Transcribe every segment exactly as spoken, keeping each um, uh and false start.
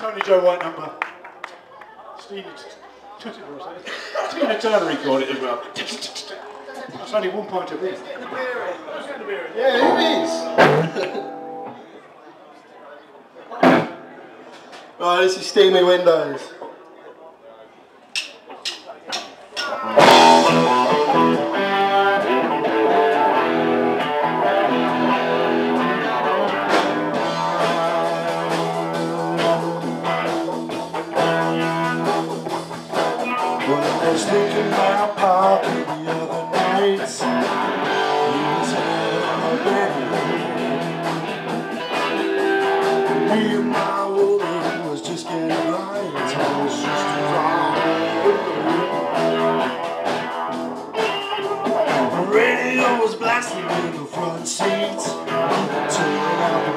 Tony Joe White number. Steamy, Tina Turner recorded it as well. That's only one point of this. Yeah, who is? Right, this is Steamy Windows. I was thinking about parking the other night. He was having me and my woman was just getting right. I was just around. The radio was blasting in the front seat, turning out the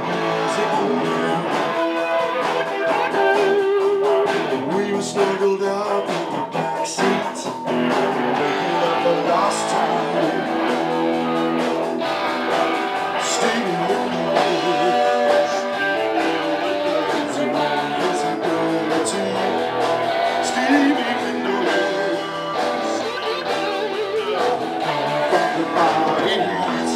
music. We were snuggled up in the back seat, making up the lost time. Steamy windows, zero visibility. Steamy windows, coming from the bodies.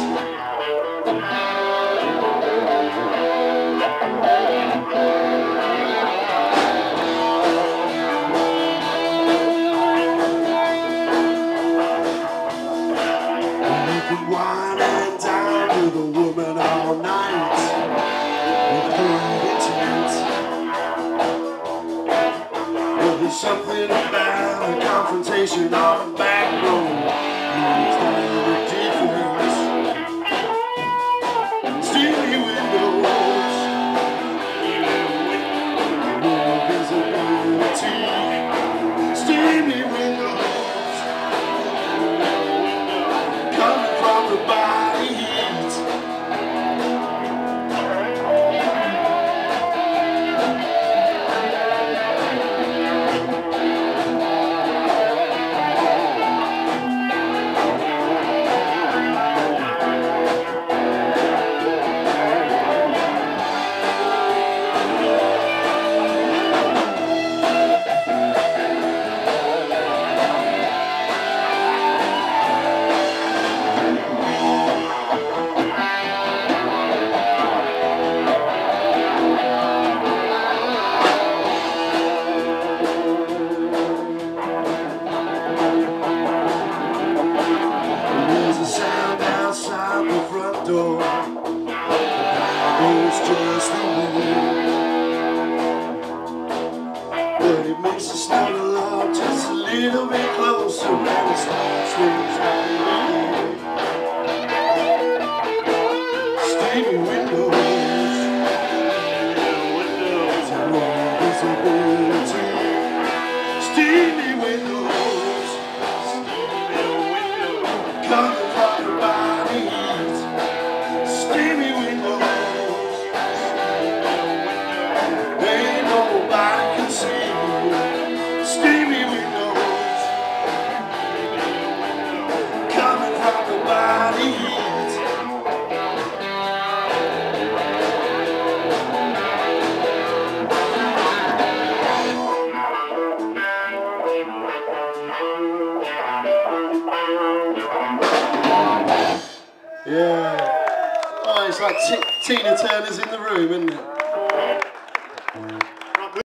Wine and dine with a woman all night. We prove intimate. Well, there's something about a confrontation on the back road. Leaves down the defense. Steamy windows, no visibility. Steamy windows, coming from the body heat. There's a sound outside the front door. It's just the wind, but it makes us snuggle up just a little bit closer and it starts things happening. Steamy windows, zero visibility. Steamy windows, coming from the body heat. Steamy windows, ain't nobody can see. Steamy windows, coming from the body heat. Yeah. Oh, it's like T Tina Turner's in the room, isn't it?